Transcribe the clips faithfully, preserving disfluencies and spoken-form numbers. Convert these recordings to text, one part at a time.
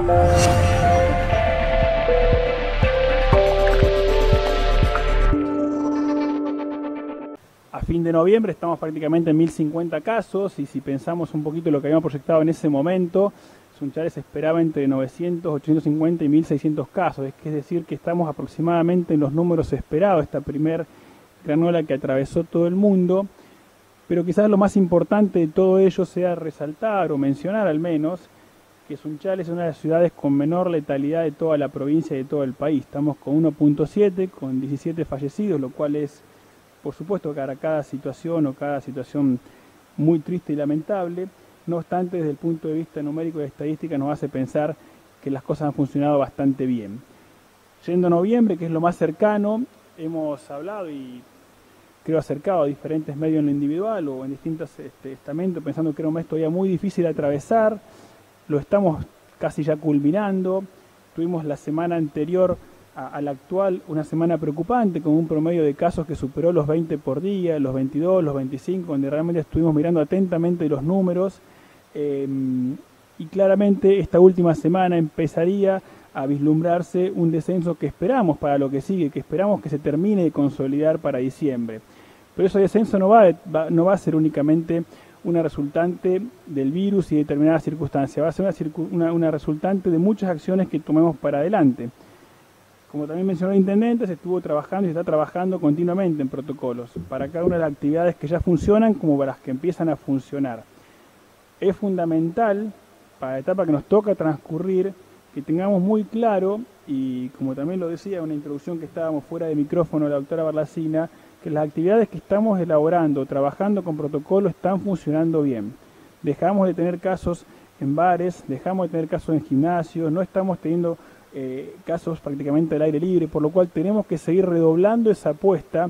A fin de noviembre estamos prácticamente en mil cincuenta casos y si pensamos un poquito lo que habíamos proyectado en ese momento, Sunchales esperaba entre novecientos, ochocientos cincuenta y mil seiscientos casos, es decir que estamos aproximadamente en los números esperados, esta primer gran ola que atravesó todo el mundo, pero quizás lo más importante de todo ello sea resaltar o mencionar al menos que Sunchales es una de las ciudades con menor letalidad de toda la provincia y de todo el país. Estamos con uno punto siete, con diecisiete fallecidos, lo cual es, por supuesto, para cada situación o cada situación muy triste y lamentable. No obstante, desde el punto de vista numérico y estadística nos hace pensar que las cosas han funcionado bastante bien. Yendo a noviembre, que es lo más cercano, hemos hablado y creo acercado a diferentes medios en lo individual o en distintos este, estamentos, pensando que era un mes todavía muy difícil de atravesar. Lo estamos casi ya culminando. Tuvimos la semana anterior a, a la actual una semana preocupante con un promedio de casos que superó los veinte por día, los veintidós, los veinticinco, donde realmente estuvimos mirando atentamente los números eh, y claramente esta última semana empezaría a vislumbrarse un descenso que esperamos para lo que sigue, que esperamos que se termine de consolidar para diciembre. Pero ese descenso no va, va, no va a ser únicamente una resultante del virus y de determinadas circunstancias, va a ser una, una, una resultante de muchas acciones que tomemos para adelante. Como también mencionó el intendente, se estuvo trabajando y se está trabajando continuamente en protocolos para cada una de las actividades que ya funcionan como para las que empiezan a funcionar. Es fundamental para la etapa que nos toca transcurrir que tengamos muy claro, y como también lo decía en una introducción que estábamos fuera de micrófono la doctora Barlacina, que las actividades que estamos elaborando, trabajando con protocolo, están funcionando bien. Dejamos de tener casos en bares, dejamos de tener casos en gimnasios, no estamos teniendo eh, casos prácticamente al aire libre, por lo cual tenemos que seguir redoblando esa apuesta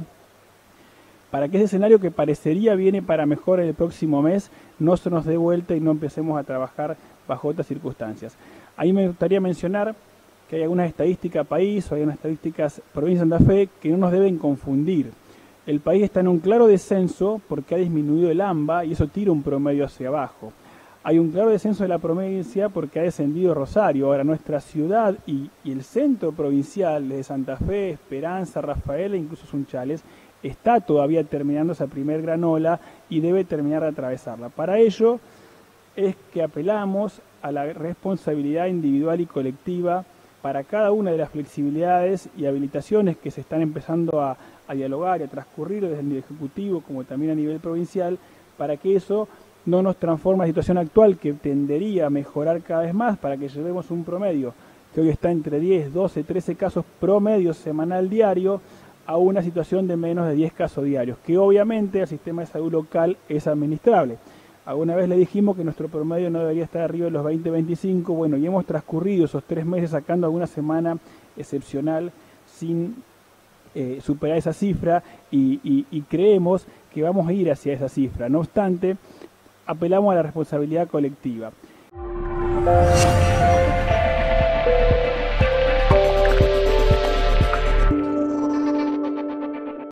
para que ese escenario que parecería viene para mejor el próximo mes no se nos dé vuelta y no empecemos a trabajar bajo otras circunstancias. Ahí me gustaría mencionar que hay algunas estadísticas país o hay unas estadísticas provincia de Santa Fe que no nos deben confundir. El país está en un claro descenso porque ha disminuido el AMBA y eso tira un promedio hacia abajo. Hay un claro descenso de la provincia porque ha descendido Rosario. Ahora nuestra ciudad y, y el centro provincial de Santa Fe, Esperanza, Rafaela e incluso Sunchales está todavía terminando esa primer gran ola y debe terminar de atravesarla. Para ello es que apelamos a la responsabilidad individual y colectiva para cada una de las flexibilidades y habilitaciones que se están empezando a, a dialogar y a transcurrir desde el nivel ejecutivo como también a nivel provincial, para que eso no nos transforme en la situación actual que tendería a mejorar cada vez más, para que llevemos un promedio que hoy está entre diez, doce, trece casos promedio semanal diario a una situación de menos de diez casos diarios, que obviamente el sistema de salud local es administrable. Alguna vez le dijimos que nuestro promedio no debería estar arriba de los veinte, veinticinco, bueno, y hemos transcurrido esos tres meses sacando alguna semana excepcional sin eh, superar esa cifra y, y, y creemos que vamos a ir hacia esa cifra. No obstante, apelamos a la responsabilidad colectiva.